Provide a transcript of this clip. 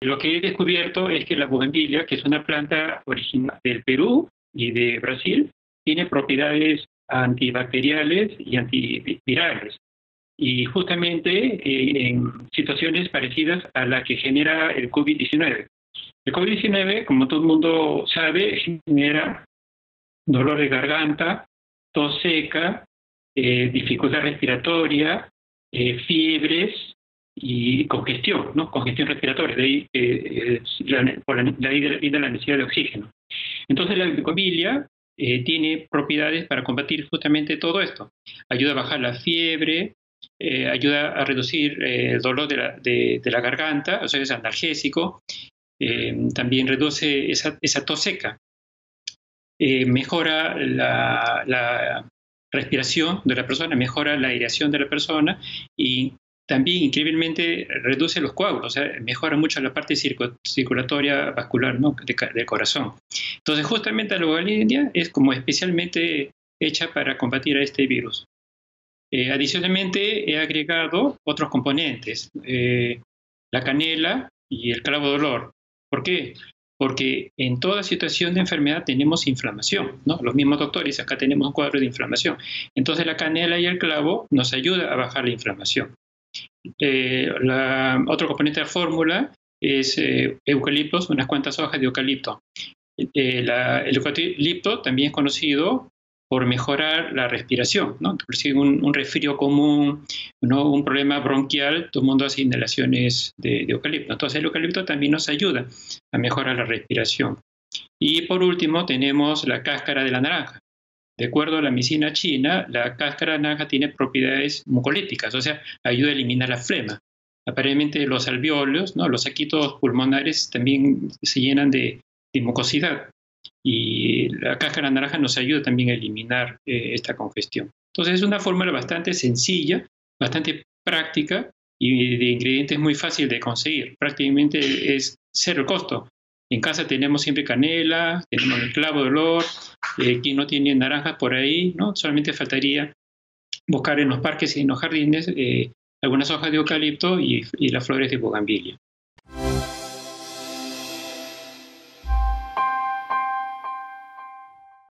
Lo que he descubierto es que la bugambilia, que es una planta original del Perú y de Brasil, tiene propiedades antibacteriales y antivirales. Y justamente en situaciones parecidas a la que genera el COVID-19. El COVID-19, como todo el mundo sabe, genera dolor de garganta, tos seca, dificultad respiratoria, fiebres y congestión, ¿no? Congestión respiratoria, de ahí viene la necesidad de oxígeno. Entonces la bugambilia tiene propiedades para combatir justamente todo esto. Ayuda a bajar la fiebre, ayuda a reducir el dolor de la garganta, o sea, es analgésico, también reduce esa tos seca, mejora la respiración de la persona, mejora la aireación de la persona y también increíblemente reduce los coágulos, o sea, mejora mucho la parte circulatoria vascular, ¿no? del corazón. Entonces justamente la bugambilia es como especialmente hecha para combatir a este virus. Adicionalmente he agregado otros componentes, la canela y el clavo de olor. ¿Por qué? Porque en toda situación de enfermedad tenemos inflamación, ¿no? Los mismos doctores, acá tenemos un cuadro de inflamación. Entonces la canela y el clavo nos ayuda a bajar la inflamación. Otro componente de la fórmula es eucaliptos, unas cuantas hojas de eucalipto. El eucalipto también es conocido por mejorar la respiración, ¿no? Si un resfrío común, ¿no? Un problema bronquial, todo el mundo hace inhalaciones de eucalipto. Entonces el eucalipto también nos ayuda a mejorar la respiración. Y por último tenemos la cáscara de la naranja. De acuerdo a la medicina china, la cáscara de naranja tiene propiedades mucolíticas, o sea, ayuda a eliminar la flema. Aparentemente los alvéolos, ¿no? Los saquitos pulmonares también se llenan de mucosidad. Y la cáscara naranja nos ayuda también a eliminar esta congestión. Entonces es una fórmula bastante sencilla, bastante práctica y de ingredientes muy fácil de conseguir. Prácticamente es cero el costo. En casa tenemos siempre canela, tenemos el clavo de olor, quien no tiene naranjas por ahí, ¿no? Solamente faltaría buscar en los parques y en los jardines algunas hojas de eucalipto y las flores de bugambilia.